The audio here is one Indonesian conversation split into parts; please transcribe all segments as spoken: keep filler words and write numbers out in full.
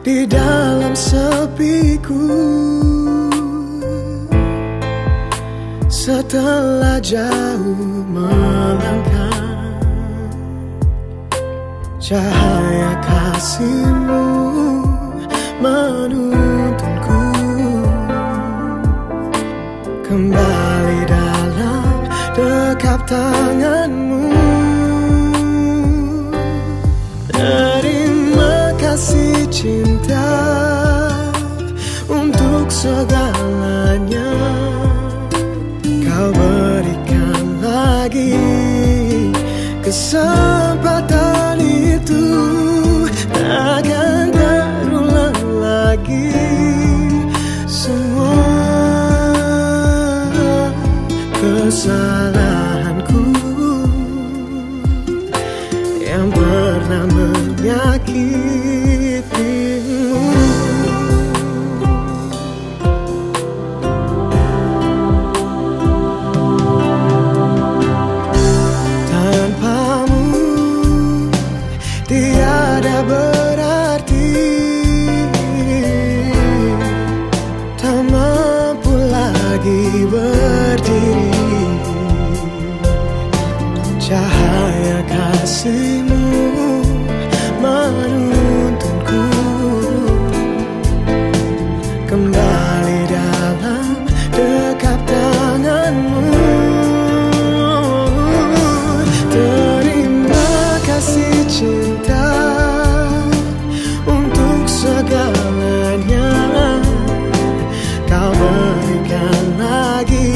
di dalam sepiku. Setelah jauh melangkah, cahaya kasih-Mu menuntunku kembali dalam dekap tangan-Mu. Terima kasih cinta untuk segalanya. Kau berikan lagi kesempatan itu, takkan terulang lagi semua kesalahanku yang pernah menyakitimu. Tanpamu tiada berarti, tak mampu lagi berdiri. Cahaya kasih-Mu menuntunku kembali dalam dekap tangan-Mu. Terima kasih cinta untuk segalanya. Kau berikan lagi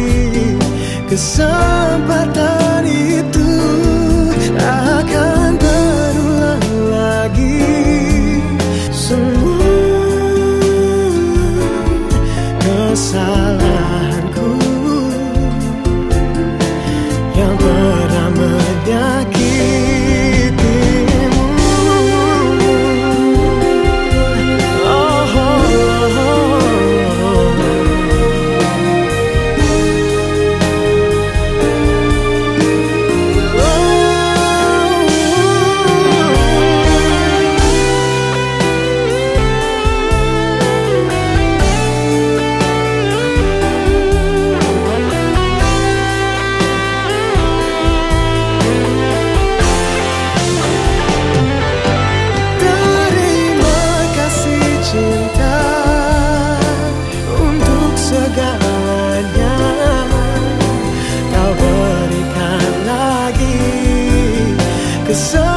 kesempatan itu, akan berulang lagi semua kesalahanku yang pernah menyakitimu. Oh, oh, oh, segalanya. Kau berikan lagi kesempatan